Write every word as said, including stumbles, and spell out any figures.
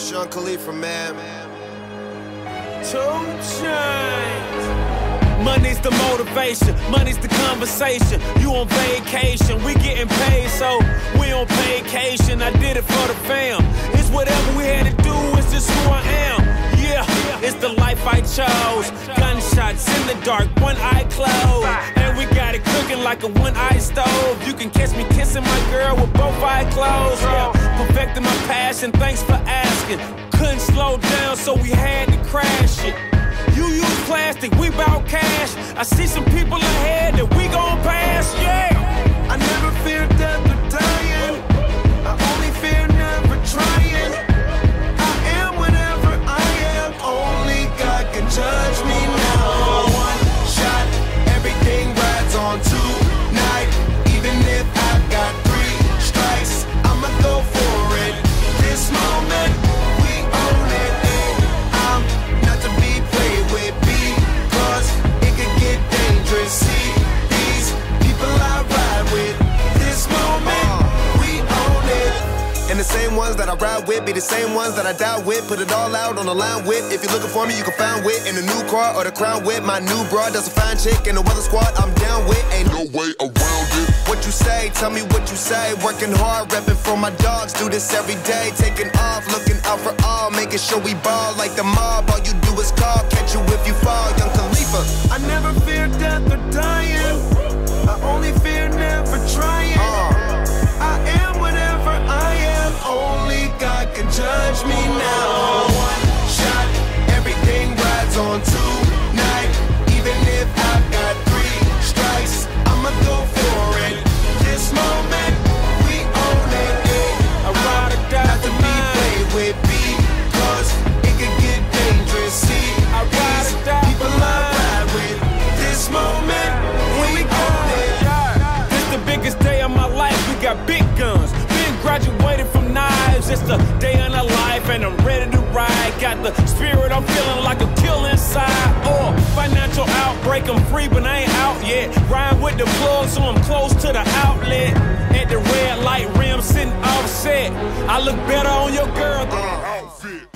Sean Khalifa, man. Two chains. Money's the motivation, money's the conversation. You on vacation, we getting paid, so we on vacation. I did it for the fam. It's whatever we had to do, it's just who I am. Yeah, it's the life I chose. Gunshots in the dark, one eye closed. And we got it cooking like a one-eye stove. You can catch me kissing my girl with both eyes closed. Yeah, perfecting my passion, thanks for asking. Couldn't slow down, so we had to crash it. You use plastic, we bout cash. I see some people ahead that we gon' pass, yeah. I never fear death or dying. I only fear never trying. I am whatever I am. Only God can judge me now. One shot, everything rides on tonight. Even if I've got three strikes, I'ma go for it. This moment, we own it. And I'm not to be played with because it could get dangerous. See these people I ride with. This moment, we own it. And the same ones that I ride with be the same ones that I die with. Put it all out on the line with. If you're looking for me, you can find wit in the new car or the crown with. My new broad does a fine chick in the weather squad. I'm down with. Ain't no way around it. What you say? Tell me what you say. Working hard, repping for my dogs. Do this every day. Taking off, looking out for all. Making sure we ball like the mob. All you do is call. Catch you if you fall. Young Khalifa. I never fear death or dying. I only fear never trying. Uh. I am whatever I am. Only God can judge me now. One shot, everything rides on tonight. Even if I've got three strikes, I'ma go for it. This moment, we own it. I ride or die Not to for be mine. played with because it could get dangerous. See, I ride these or die people for I mine. ride with. This moment, we own it. This the biggest day of my life, we got big guns. Been graduated from knives, it's the day in a life and I'm ready to ride. Got the spirit, I'm feeling like a kill inside. Or financial outbreak, I'm free but I ain't out yet. Ride with the plug so I'm close to the outlet. At the red light rim sitting offset, I look better on your girl than Uh.